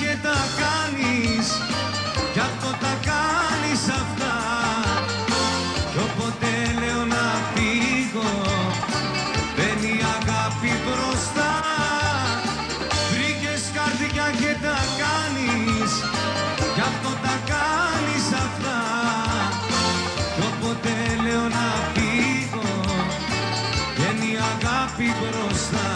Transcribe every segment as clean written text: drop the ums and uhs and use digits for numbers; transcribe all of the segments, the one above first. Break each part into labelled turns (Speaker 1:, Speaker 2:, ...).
Speaker 1: και τα κάνεις, κι αυτό τα κάνεις αυτά. Κι όποτε λέω να φύγω, μπαίνει η αγάπη μπροστά. Βρήκες καρδιά και τα κάνεις, κι αυτό τα κάνεις αυτά. Κι όποτε λέω να φύγω, μπαίνει η αγάπη μπροστά.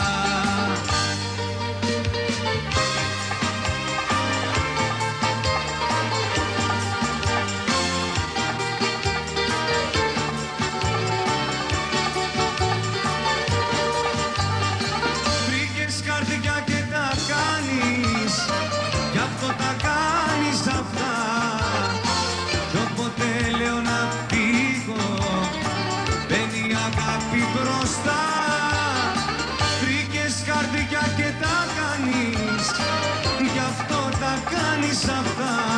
Speaker 1: Καρδιά και τα κάνεις, κι αυτό τα κάνεις αυτά. Κι όποτε λέω να φύγω, μπαίνει η αγάπη μπροστά. Βρήκες καρδιά και τα κάνεις, κι αυτό τα κάνεις αυτά.